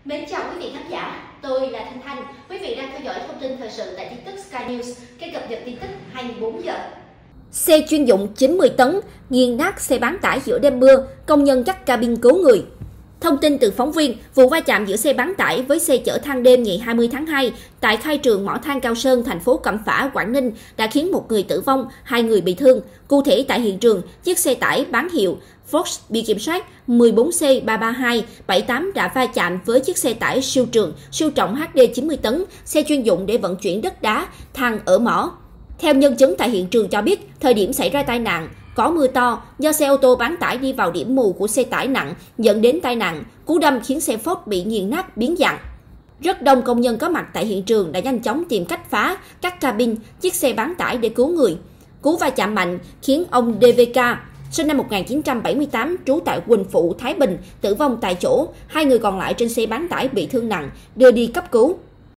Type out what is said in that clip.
Mến chào quý vị khán giả, tôi là Thanh Thanh. Quý vị đang theo dõi thông tin thời sự tại tin tức Sky News, kênh cập nhật tin tức 24 giờ. Xe chuyên dụng 90 tấn nghiền nát xe bán tải giữa đêm mưa, công nhân cắt cabin cứu người. Thông tin từ phóng viên, vụ va chạm giữa xe bán tải với xe chở than đêm ngày 20 tháng 2 tại khai trường mỏ than Cao Sơn, thành phố Cẩm Phả, Quảng Ninh đã khiến một người tử vong, 2 người bị thương. Cụ thể tại hiện trường, chiếc xe tải bán hiệu Fox biển kiểm soát 14C33278 đã va chạm với chiếc xe tải siêu trường, siêu trọng HD 90 tấn, xe chuyên dụng để vận chuyển đất đá, than ở mỏ. Theo nhân chứng tại hiện trường cho biết, thời điểm xảy ra tai nạn, có mưa to, do xe ô tô bán tải đi vào điểm mù của xe tải nặng dẫn đến tai nạn, cú đâm khiến xe Ford bị nghiền nát biến dạng. Rất đông công nhân có mặt tại hiện trường đã nhanh chóng tìm cách phá các cabin chiếc xe bán tải để cứu người. Cú va chạm mạnh khiến ông DVK, sinh năm 1978, trú tại Quỳnh Phụ, Thái Bình, tử vong tại chỗ, 2 người còn lại trên xe bán tải bị thương nặng, đưa đi cấp cứu.